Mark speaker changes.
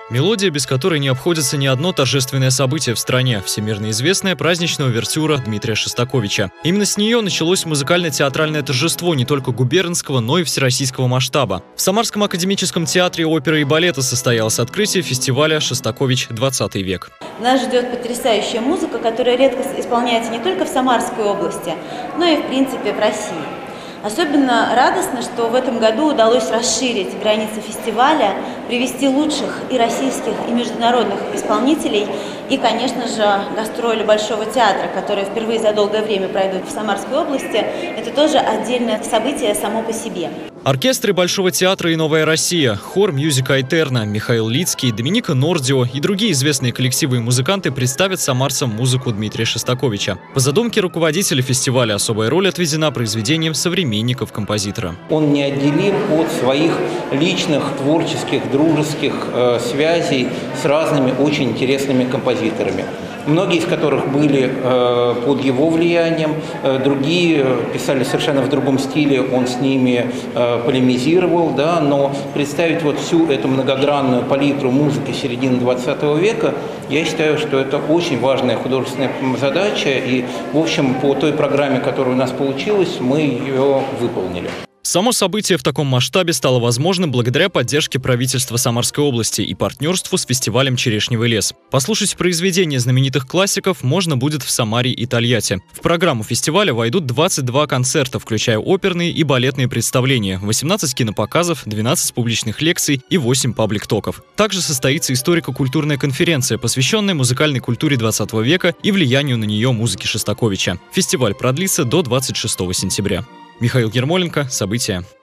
Speaker 1: Мелодия, без которой не обходится ни одно торжественное событие в стране – всемирно известная праздничная увертюра Дмитрия Шостаковича. Именно с нее началось музыкально-театральное торжество не только губернского, но и всероссийского масштаба. В Самарском академическом театре оперы и балета состоялось открытие фестиваля «Шостакович. 20 век».
Speaker 2: Нас ждет потрясающая музыка, которая редко исполняется не только в Самарской области, но и, в принципе, в России. Особенно радостно, что в этом году удалось расширить границы фестиваля, привести лучших и российских, и международных исполнителей, и, конечно же, гастроли Большого театра, которые впервые за долгое время пройдут в Самарской области. Это тоже отдельное событие само по себе.
Speaker 1: Оркестры Большого театра и «Новая Россия», хор «Мьюзик Айтерна», Михаил Лицкий, Доминика Нордио и другие известные коллективы и музыканты представят самарцам музыку Дмитрия Шостаковича. По задумке руководителя фестиваля особая роль отведена произведениям современников композитора.
Speaker 3: Он неотделим от своих личных, творческих, дружеских связей с разными очень интересными композиторами. Многие из которых были под его влиянием, другие писали совершенно в другом стиле, он с ними полемизировал, да, но представить вот всю эту многогранную палитру музыки середины 20 века, я считаю, что это очень важная художественная задача, и, в общем, по той программе, которая у нас получилась, мы ее выполнили.
Speaker 1: Само событие в таком масштабе стало возможным благодаря поддержке правительства Самарской области и партнерству с фестивалем «Черешневый лес». Послушать произведения знаменитых классиков можно будет в Самаре и Тольятти. В программу фестиваля войдут 22 концерта, включая оперные и балетные представления, 18 кинопоказов, 12 публичных лекций и 8 паблик-токов. Также состоится историко-культурная конференция, посвященная музыкальной культуре 20 века и влиянию на нее музыки Шостаковича. Фестиваль продлится до 26 сентября. Михаил Ермоленко. События.